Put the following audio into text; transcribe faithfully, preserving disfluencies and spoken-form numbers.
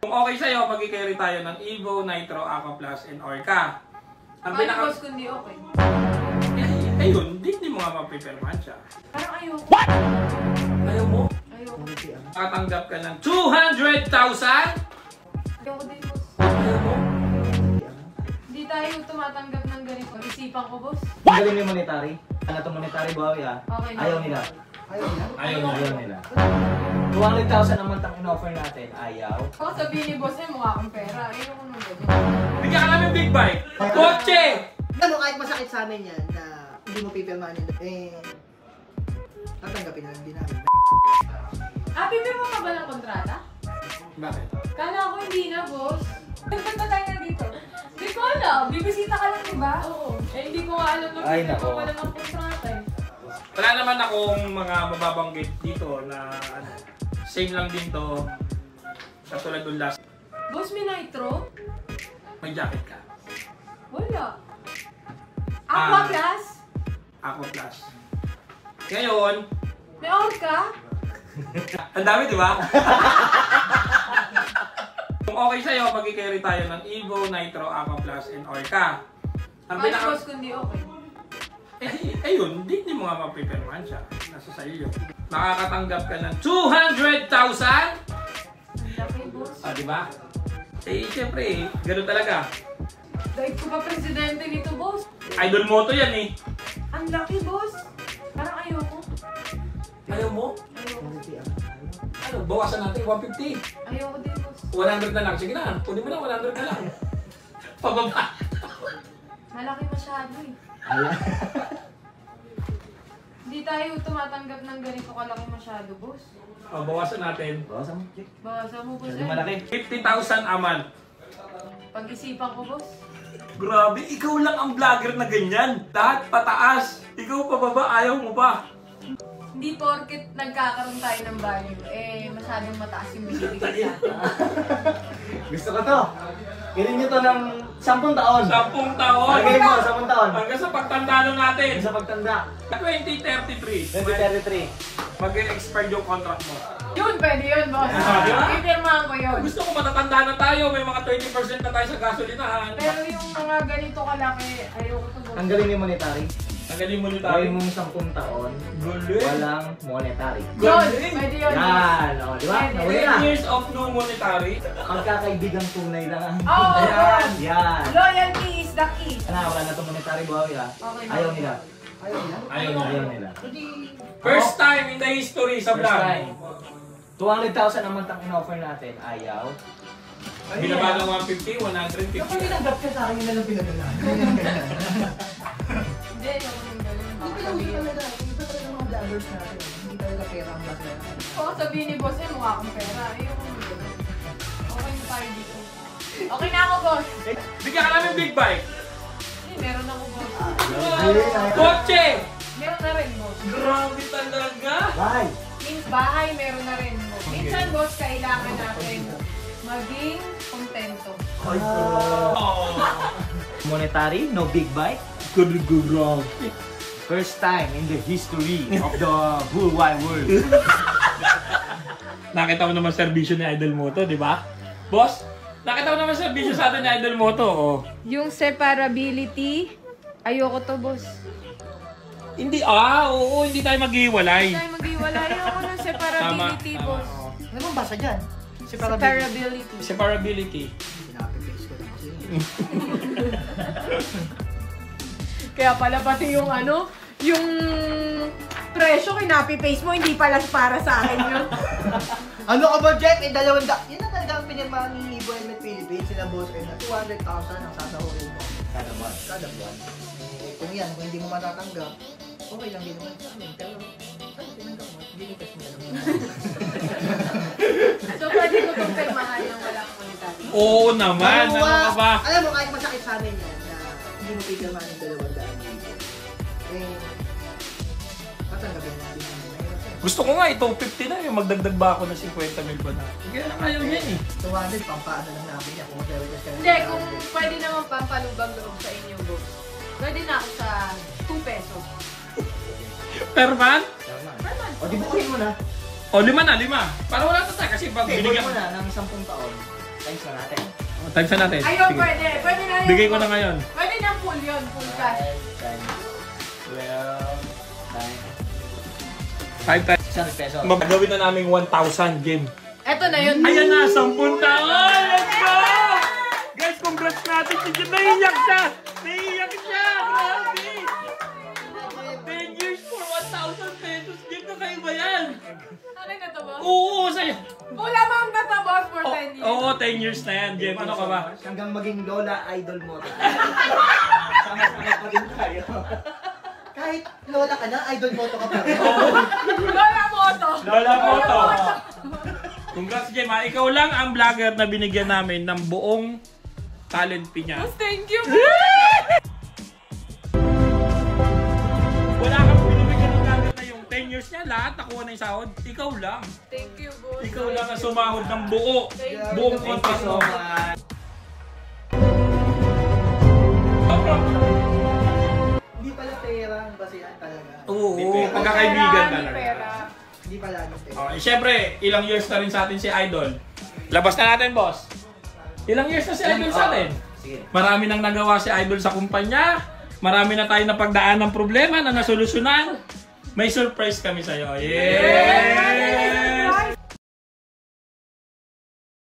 Kung okay sa'yo, mag-i-carry tayo ng Evo, Nitro, Aqua Plus, and Orca. Ang Paano pinaka... boss kundi okay? Eh, ayun, hindi mo nga mapipirmahan siya. Parang ayoko. What? Ayaw mo? Ayoko. Tatanggap ka ng two hundred thousand? Ayoko din boss. Ayaw mo? Hindi tayo tumatanggap ng ganito. Isipan ko boss. Ang galing yung monetary. Ano itong monetary buhawi ah? Okay na. Ayaw nila. Ayaw nila? Ayaw nila. two hundred thousand naman tang in-offer natin. Ayaw. Ako sabihin ni boss eh, mukha akong pera. Ayoko nung ganyan. Bigyan ka namin big bike! Kotse! Ano, kahit masakit sa amin yan na hindi mo pipirmahan nila, eh, tatanggapin na lang din namin. Ah, pipirma ka ba ng kontrata? Bakit? Kala ko hindi na boss. Ba't ba tayo na dito? Hindi ko alam. Bibisita ka lang diba? Oo. Eh hindi ko nga alam na Ay, pipirma nako. pala ng kontrata eh. Wala naman akong mga mababanggit dito na ano, same lang din to. Katulad ng last. Boss, may nitro? May jacket ka. Wala. Aqua Ah. Plus? Aqua Plus. Ngayon, May Orca? ang dami di ba? Kung okay sa'yo, mag-i-carry tayo ng Evo, Nitro, Aqua Plus, and Orca. Ang Paano pinaka... boss kundi okay? Eh, ayun, hindi mo nga mapipirmahan siya. Nasa sa'yo yun. Makakatanggap ka ng two hundred thousand? Ang laki boss. Ah, di ba? Eh, siyempre eh, ganun talaga. Dahil ko pa presidente nito boss. Idol moto yan eh. Ang laki boss. Parang ayoko. Ayaw mo? Ayoko. Ano, bawasan natin one fifty. Ayoko din boss. one hundred na lang. Sige na, kunin mo na one hundred na lang. Pababa. Malaki masyado eh. Hindi tayo tumatanggap ng ganito kalaki masyado boss. Oh, bawasan natin. Bawasan mo. Bawasan mo boss Masyado eh. malaki. fifty thousand a month. Pag-isipan ko boss. Grabe, ikaw lang ang vlogger na ganyan. Lahat pataas. Ikaw pababa, ayaw mo pa. Hindi porket nagkakaroon tayo ng value, eh masyadong mataas yung binibigay sa atin. Gusto ko to. Kilin nyo to ng sampung taon. Sampung taon. Lagay mo, sampung taon. Hanggang sa pagtanda nun natin. Sa pagtanda. twenty thirty-three. twenty thirty-three. Mag-expire yung contract mo. Yun, pwede yun boss. Ah, di ba? Ipirmahan ko yun. Gusto ko matatanda na tayo. May mga twenty percent na tayo sa gasolinahan. Pero yung mga ganito kalaki, ayoko to boss. Ang galing yung monetary. Tanggalin mo tayo. Gawin mong sampung taon. Galing. Walang monetary. Yun, pwede yun. Yan, o, di ba? Pwede. Nawala na. ten years of no monetary. Magkakaibigang tunay lang ang... Oo, Ayan, yan. loyalty is the key. Ano, wala na itong monetary buhawi ah. Okay. Ayaw nila. Ayaw nila. Ayaw na. Ayaw nila. First time in the history sa First vlog. time. two hundred thousand naman tang in-offer natin. Ayaw. Binaba ng one fifty, one Kapag fifty. tinanggap ka sa akin, yun na lang pinadala. Hindi, yung yung ganun. Hindi Baka talaga sabihin. talaga. Hindi talaga mga vloggers natin. Hindi talaga pera ang vlogger. Oo, sabihin ni boss eh, mukha akong pera. Ayoko nung ganun. Okay na tayo dito. Okay na ako boss. Bigyan ka namin big bike. Eh, meron ako boss. Kotse! Meron na rin boss. Grabe talaga. Bye! Means bahay, meron na rin boss. Minsan boss, kailangan natin maging kontento. Oh. Monetary, no big bite. Good, good, grabe. First time in the history of the whole wide world. Nakita mo naman serbisyo ni Idol Moto, di ba? Boss, nakita mo naman serbisyo sa atin ni Idol Moto, oh. Yung separability, ayoko to boss. Hindi, ah, oo, hindi tayo maghiwalay. Hindi tayo mag-iwalay. Ayoko ng separability Tama, boss. tama. Ano bang basa dyan? Separability. Separability. Pinapipix ko lang kasi. Kaya pala pati yung ano, yung presyo kinapi-paste mo, hindi pala para sa akin yun. Ano ka ba, Jeff? Eh, dalawang da... Yan na talaga ang pinirmahan ni Evo Helmet Philippines, sila boss eh, na two hundred thousand ang sasahurin mo. Kada buwan. Kada buwan. Eh, kung yan, kung hindi mo matatanggap, okay lang din naman sa amin. Pero, ano, tinanggap mo? Binitas mo na naman. So pwede ko itong permahan ng walang monetary. Oo naman, ano Dalawa- ka ba? Alam mo, kahit masakit sa amin yan, na hindi mo pipirmahan yung dalawang daan dito. Eh, tatanggapin mo din namin. Gusto ko nga, itong fifty na yung magdagdag ba ako ng fifty mil ba na? Kaya lang ayaw niya eh. two hundred, pampaano lang namin yan. Kung mag-request ka Hindi, kung pwede naman pampalubang loob sa inyo, boss. Pwede na ako sa two pesos. Per month? Per month. O, di bukuhin mo na. O, lima na, lima. Para wala na tayo kasi pag Okay, binigyan bukuhin mo na ng sampung taon. Times na natin. Oh, times na natin. Ayun, Sige. pwede. Pwede na yun. Bigay ko na ngayon. Pwede na full yun, full cash. five times twelve times five times. isang peso. Magagawin na namin one thousand game. Eto na yun. Ayan na, sampung taon! Let's go! Guys, congrats natin si Jim. Naiiyak siya! Naiiyak siya! Grabe! ten years for one thousand pesos. Jim, kakaiba yan! Ano na to, boss? Oo, sa'yo! Full amount na to, boss, for Oo, ten years. Oo, ten years na yan, Jim. Ano ka ba? Hanggang maging Lola Idol mo. Sama-sama pa din tayo. Kahit Lola ka na, Idol Moto ka pa rin. Lola Moto. Lola Moto. Congrats, Jim. Ha? Ikaw lang ang vlogger na binigyan namin ng buong talent fee niya. Boss, thank you. Wala kang binibigyan ng vlogger na yung ten years niya. Lahat nakuha na yung sahod. Ikaw lang. Thank you, boss. Ikaw lang ang sumahod ng buo. Thank you. Buong Thank you contract so mo. much. Hindi pala pera ang basihan talaga. Oo, pagkakaibigan Pera, talaga. pera. Hindi pala ang pera. Okay, syempre, ilang years na rin sa atin si Idol. Labas na natin, boss. Ilang years na si Idol sa atin? Sige. Marami nang nagawa si Idol sa kumpanya. Marami na tayo napagdaan ng problema na nasolusyonan. May surprise kami sa'yo. Yay!